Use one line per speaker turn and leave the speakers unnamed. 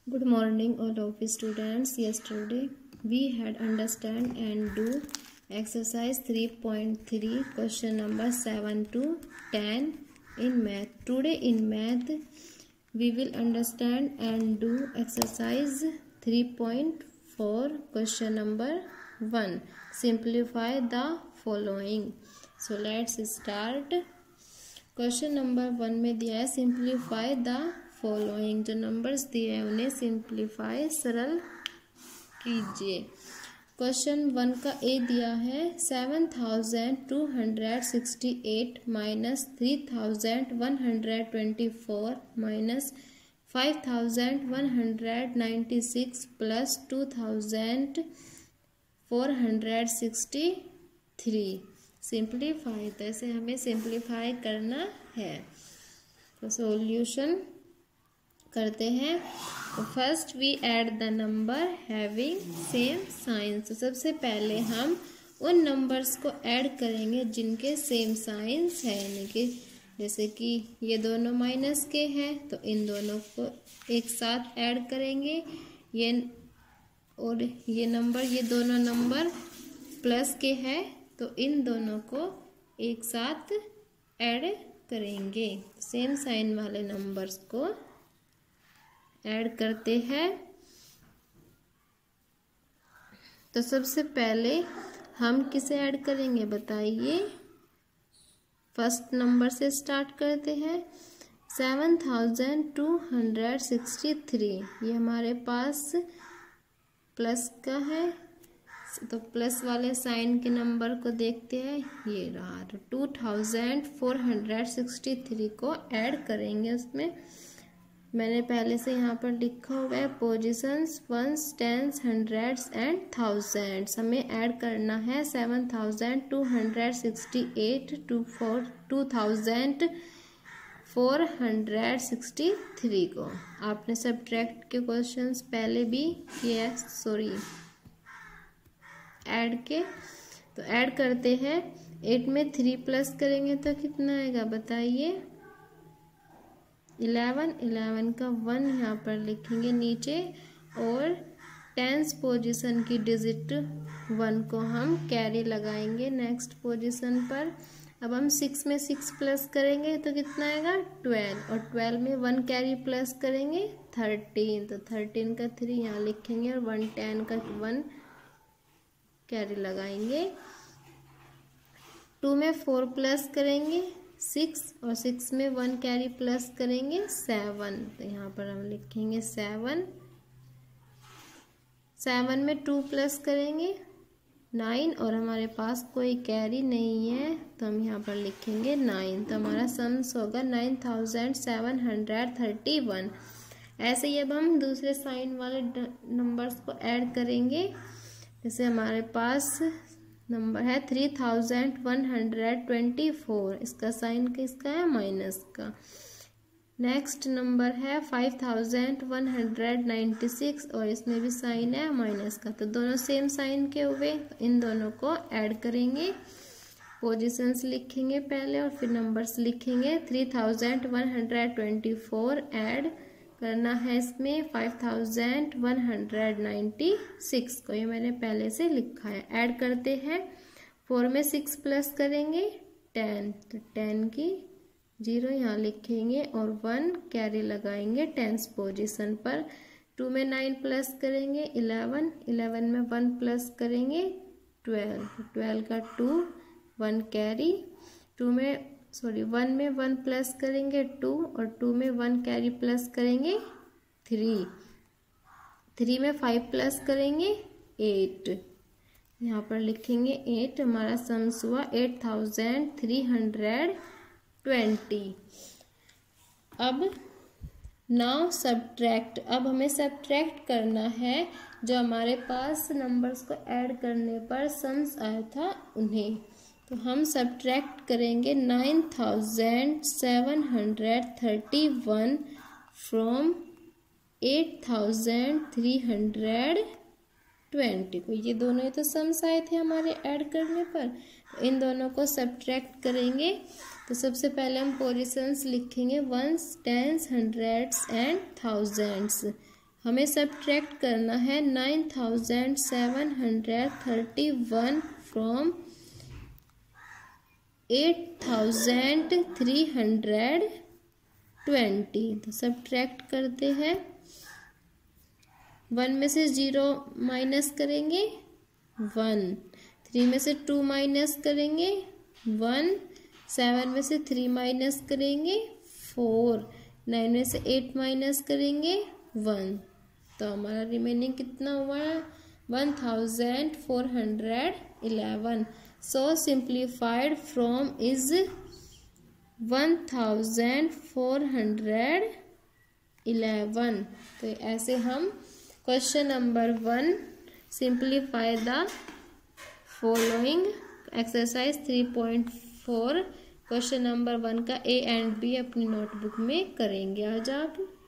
Good morning, all of students. Yesterday we had understand and do exercise 3.3 question number 7 to 10 in math. Today in math we will understand and do exercise 3.4 question number 1. Simplify the following. So let's start. Question number 1 में दिया है simplify the following. जो numbers दिए हैं उन्हें simplify सरल कीजिए। Question 1 का ए दिया है 7268 माइनस 3124 माइनस 5196 प्लस 2463। सिंप्लीफाई, तो ऐसे हमें सिंप्लीफाई करना है। तो सॉल्यूशन करते हैं। तो first we add the number having same signs. तो सबसे पहले हम उन नंबर्स को ऐड करेंगे जिनके सेम साइंस है, यानी कि जैसे कि ये दोनों माइनस के हैं तो इन दोनों को एक साथ ऐड करेंगे। ये और ये दोनों नंबर प्लस के हैं तो इन दोनों को एक साथ ऐड करेंगे। सेम साइन वाले नंबर्स को ऐड करते हैं। तो सबसे पहले हम किसे ऐड करेंगे बताइए। फर्स्ट नंबर से स्टार्ट करते हैं। 7263 ये हमारे पास प्लस का है, तो प्लस वाले साइन के नंबर को देखते हैं, ये रहा। तो 2463 को ऐड करेंगे। उसमें मैंने पहले से यहाँ पर लिखा हुआ है positions, ones, tens, hundreds and thousands. हमें ऐड करना है 7268 टू 2463 को। आपने सब्ट्रैक्ट के क्वेश्चंस पहले भी किए, ऐड के। तो ऐड करते हैं। 8 में 3 प्लस करेंगे तो कितना आएगा बताइए। 11 का 1 यहाँ पर लिखेंगे नीचे, और टेंस पोजीशन की डिजिट 1 को हम कैरी लगाएंगे नेक्स्ट पोजीशन पर। अब हम 6 में 6 प्लस करेंगे तो कितना आएगा 12, और 12 में 1 कैरी प्लस करेंगे 13, तो 13 का 3 यहाँ लिखेंगे और 110 का 1 कैरी लगाएंगे। 2 में 4 प्लस करेंगे 6, और 6 में 1 कैरी प्लस करेंगे 7, तो यहाँ पर हम लिखेंगे 7। 7 में 2 प्लस करेंगे 9, और हमारे पास कोई कैरी नहीं है तो हम यहाँ पर लिखेंगे 9। तो हमारा सम्स होगा 9731। ऐसे ही अब हम दूसरे साइन वाले नंबर्स को ऐड करेंगे। जैसे हमारे पास नंबर है 3124, इसका साइन किसका है माइनस का। नेक्स्ट नंबर है 5196, और इसमें भी साइन है माइनस का। तो दोनों सेम साइन के हुए, इन दोनों को ऐड करेंगे। पोजीशंस लिखेंगे पहले और फिर नंबर्स लिखेंगे। 3124 ऐड करना है इसमें 5196 को, ये मैंने पहले से लिखा है। ऐड करते हैं। 4 में 6 प्लस करेंगे 10, तो 10 की 0 यहाँ लिखेंगे और 1 कैरी लगाएंगे टेंस पोजीशन पर। 2 में 9 प्लस करेंगे 11 में 1 प्लस करेंगे 12 का 2 1 कैरी। 1 में 1 प्लस करेंगे 2, और 2 में 1 कैरी प्लस करेंगे 3 में 5 प्लस करेंगे 8, यहाँ पर लिखेंगे 8। हमारा सम्स हुआ 8320। अब नाउ सब्ट्रैक्ट। अब हमें सब्ट्रैक्ट करना है जो हमारे पास नंबर्स को ऐड करने पर सम्स आया था उन्हें। तो हम सब्ट्रैक्ट करेंगे 9731 फ्रॉम 8320 को। ये दोनों ही तो सम्स आए थे हमारे ऐड करने पर, तो इन दोनों को सब्ट्रैक्ट करेंगे। तो सबसे पहले हम पोजीशंस लिखेंगे, ones, tens, hundreds and thousands. हमें सब्ट्रैक्ट करना है 9731 फ्रॉम 8320। तो सब्ट्रैक्ट करते हैं। 1 में से 0 माइनस करेंगे 1, 3 में से 2 माइनस करेंगे 1, 7 में से 3 माइनस करेंगे 4, 9 में से 8 माइनस करेंगे 1। तो हमारा रिमेनिंग कितना हुआ है 1411। So simplified from is 1411। तो ऐसे हम question number 1 simplify the following exercise 3.4 question number 1 का A एंड B अपनी नोटबुक में करेंगे। आज आप